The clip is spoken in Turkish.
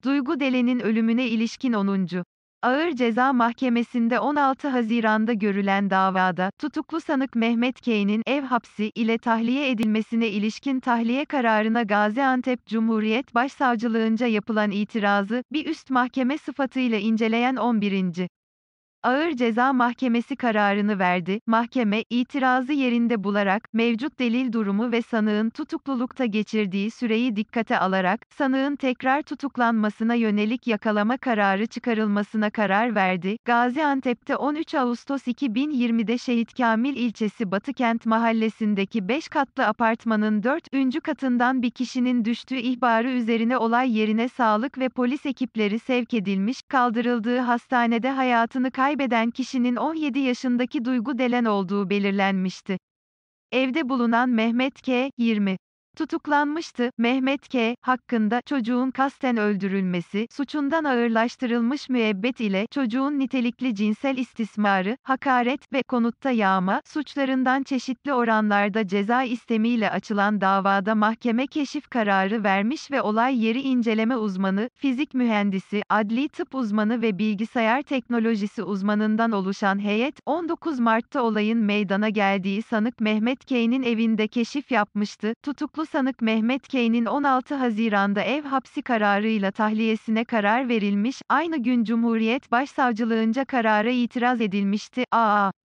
Duygu Delen'in ölümüne ilişkin 10. Ağır Ceza Mahkemesi'nde 16 Haziran'da görülen davada, tutuklu sanık Mehmet K'nin ev hapsi ile tahliye edilmesine ilişkin tahliye kararına Gaziantep Cumhuriyet Başsavcılığınca yapılan itirazı, bir üst mahkeme sıfatıyla inceleyen 11. Ağır Ceza Mahkemesi kararını verdi. Mahkeme, itirazı yerinde bularak, mevcut delil durumu ve sanığın tutuklulukta geçirdiği süreyi dikkate alarak, sanığın tekrar tutuklanmasına yönelik yakalama kararı çıkarılmasına karar verdi. Gaziantep'te 13 Ağustos 2020'de Şehit Kamil ilçesi Batıkent mahallesindeki 5 katlı apartmanın 4. katından bir kişinin düştüğü ihbarı üzerine olay yerine sağlık ve polis ekipleri sevk edilmiş, kaldırıldığı hastanede hayatını kaybeden kişinin 17 yaşındaki Duygu Delen olduğu belirlenmişti. Evde bulunan Mehmet K. 20. tutuklanmıştı. Mehmet K. hakkında çocuğun kasten öldürülmesi suçundan ağırlaştırılmış müebbet ile çocuğun nitelikli cinsel istismarı, hakaret ve konutta yağma suçlarından çeşitli oranlarda ceza istemiyle açılan davada mahkeme keşif kararı vermiş ve olay yeri inceleme uzmanı, fizik mühendisi, adli tıp uzmanı ve bilgisayar teknolojisi uzmanından oluşan heyet, 19 Mart'ta olayın meydana geldiği sanık Mehmet K'nin evinde keşif yapmıştı. Tutuklu sanık Mehmet K'nin 16 Haziran'da ev hapsi kararıyla tahliyesine karar verilmiş, aynı gün Cumhuriyet Başsavcılığınca karara itiraz edilmişti.